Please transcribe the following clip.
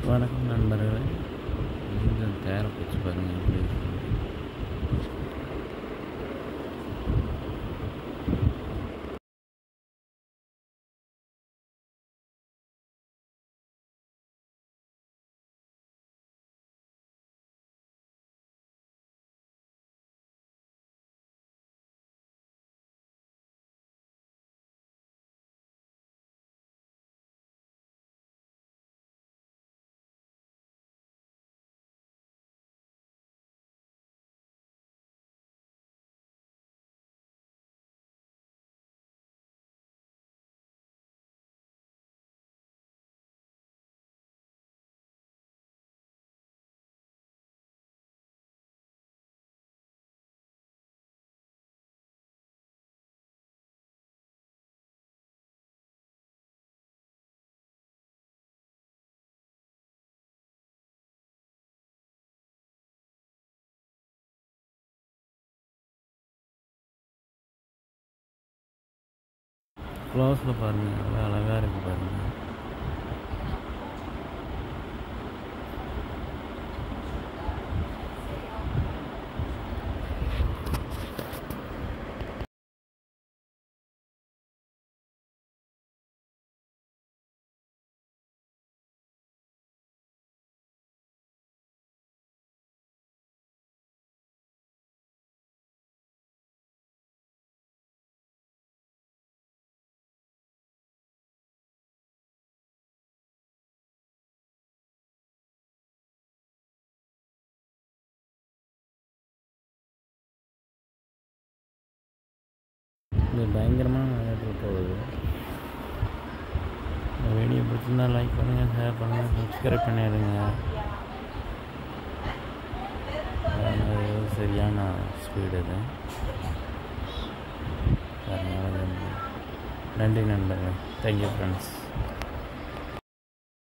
வணக்கம் நண்பர்களே. கொஞ்சம் தேரை பிடிச்சி பாருங்கள் எப்படி இருக்கு. க்ளோஸில் பாருங்கள், நல்லா அழகாக இருக்குது பாருங்கள். இது பயங்கரமான விளையாட்டு போகுது. இந்த வீடியோ பிடிச்சிருந்தா லைக் பண்ணுங்கள், ஷேர் பண்ணுங்கள், சப்ஸ்கிரைப் பண்ணிடுங்க. சரியான ஸ்பீடு இது. நன்றி நண்பர்களே. Thank you friends.